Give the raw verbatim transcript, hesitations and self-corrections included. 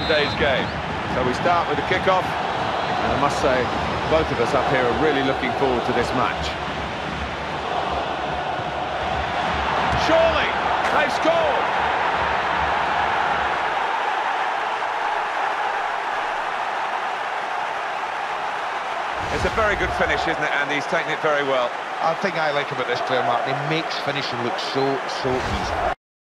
today's game. So we start with the kick-off, and I must say, both of us up here are really looking forward to this match. Surely, they've scored! It's a very good finish, isn't it, Andy? He's taken it very well. I think I like about this player, Mark. He makes finishing look so, so easy.